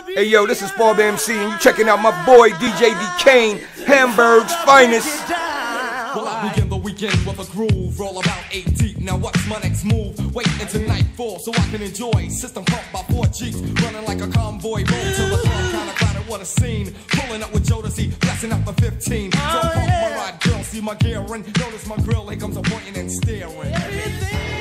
Hey yo, this is Bob MC, and you checking out my boy DJ Decane, Hamburg's finest. Well, I begin the weekend with a groove, roll about 8 deep. Now what's my next move? Wait until nightfall so I can enjoy. System pumped by 4 Jeeps, running like a convoy. Roll till the club, kinda crowded, what a scene. Pulling up with Jodeci, blasting out the 15. Don't pump my ride, girl, see my gear and notice my grill. Here comes a pointing and staring.